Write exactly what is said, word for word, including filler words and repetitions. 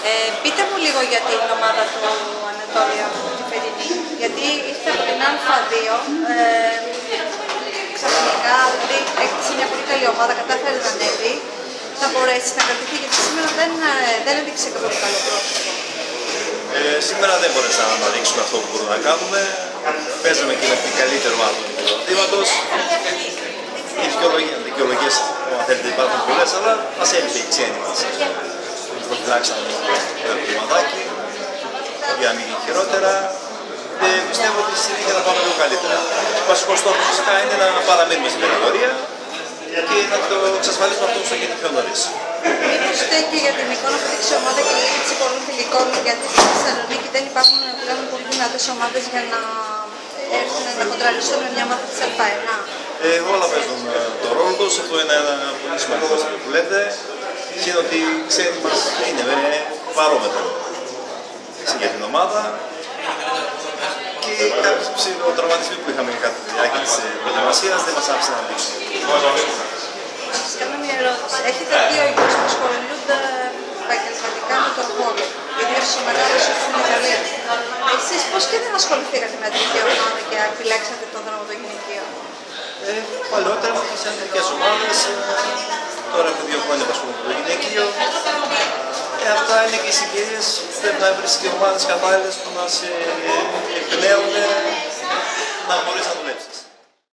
Ε, πείτε μου λίγο για την ομάδα του Ανατόλια, τη φετινή, γιατί ήρθε από την Α δύο, ε, ξαφνικά, δηλαδή έκτισε μια πολύ καλή ομάδα, κατάφερε να ανέβει, θα μπορέσει να κρατηθεί, γιατί σήμερα δεν, δεν έδειξε πολύ καλό πρόσωπο. Ε, σήμερα δεν μπορέσαμε να δείξουμε αυτό που μπορούμε να κάνουμε. Παίζαμε και με την καλύτερη ομάδα του πρωταθλήματος. Οι δικαιολογίες που αν θέλετε υπάρχουν πολλές, αλλά μας έλειπε η ξένη μας. Προφυλάξαμε το επιμαδάκι, για να μην γίνει χειρότερα. Και πιστεύω ότι στη συνέχεια θα πάμε λίγο καλύτερα. Ο βασικός στόχος φυσικά είναι να παραμείνουμε στην κατηγορία και να το εξασφαλίσουμε αυτό όσο γίνεται πιο νωρίς. Μήπως στέκει για την εικόνα που δείξει η ομάδα και η λήψη πολλών φιλικών, γιατί στη Θεσσαλονίκη δεν υπάρχουν πλέον πολύ δυνατές ομάδες για να έρθουν να κοντραριστούν με μια ομάδα της Α1. Ε, όλα παίζουν τον ρόλο τους, αυτό είναι ένα πολύ σημαντικό που λέτε. Και ότι οι ξένοι μας είναι με παρόμετρο για την ομάδα και κάποιοι ψηλοτραυματισμοί που είχαμε κατά τη διάρκεια της προετοιμασίας δεν μας άφησαν να δείξουμε. Να σας κάνω μια ερώτηση. Έχετε δύο ειδούς που ασχολούνται επαγγελματικά με τον χώρο, ιδίως οι μεγάλες στην Ιταλία. Εσείς πώς και δεν ασχοληθήκατε με την ίδια ομάδα και επιλέξατε τον δρόμο των γυναικείων? Ε, παλαιότερα ήμουν σε εθνικές ομάδες, τώρα έχω δύο χρόνια που ασχολούμαι με το γυναικείο. Ε, αυτά είναι και οι συγκυρίες που πρέπει να βρεις και ομάδες κατάλληλες που να σε εκπλέουν, να μπορείς να